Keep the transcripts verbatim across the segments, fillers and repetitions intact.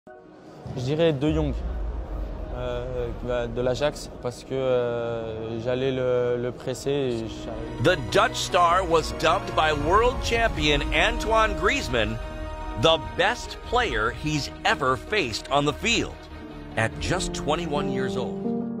Je dirais De Jong, euh, de l'Ajax, parce que euh, j'allais le, le presser. Et the Dutch star was dubbed by world champion Antoine Griezmann the best player he's ever faced on the field at just twenty-one years old.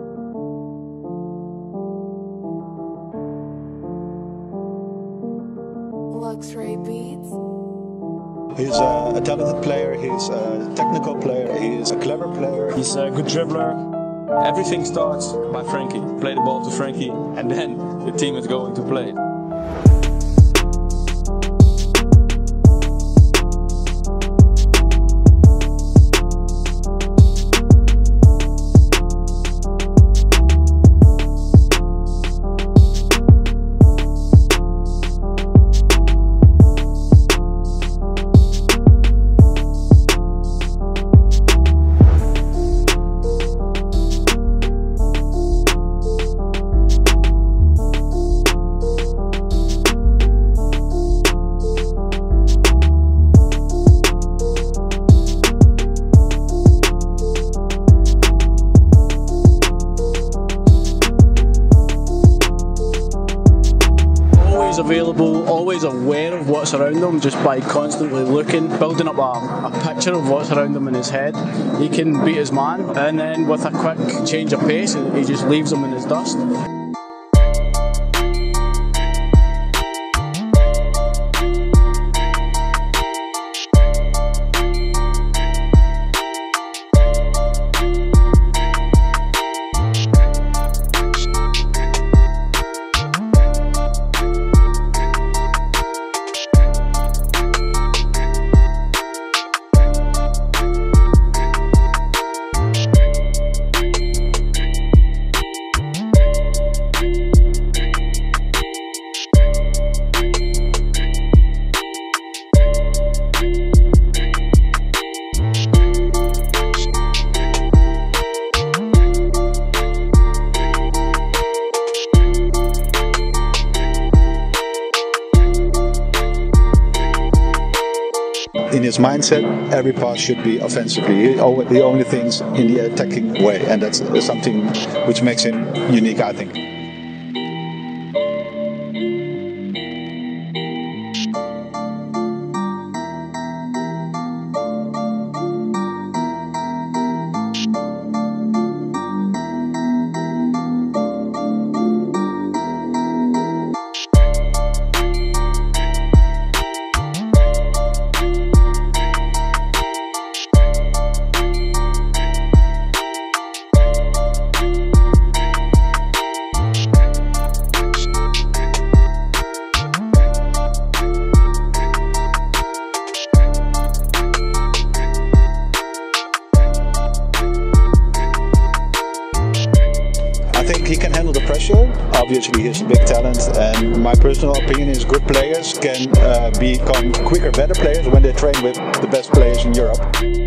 Luxury Beats. He's a, a talented player, he's a technical player, he's a clever player. He's a good dribbler. Everything starts by Frenkie. Play the ball to Frenkie and then the team is going to play. Available, always aware of what's around them just by constantly looking, building up a, a picture of what's around him in his head. He can beat his man, and then with a quick change of pace, he just leaves him in his dust. In his mindset, every pass should be offensively. He only thinks in the attacking way, and that's something which makes him unique, I think. I think he can handle the pressure. Obviously he's a big talent, and my personal opinion is good players can uh, become quicker, better players when they train with the best players in Europe.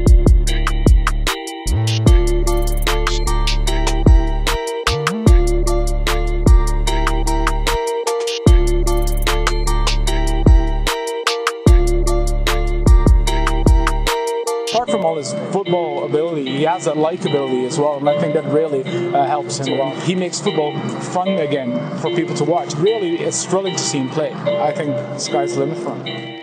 Apart from all his football ability, he has that likability as well, and I think that really uh, helps him a lot. He makes football fun again for people to watch. Really, it's thrilling to see him play. I think the sky's the limit for him.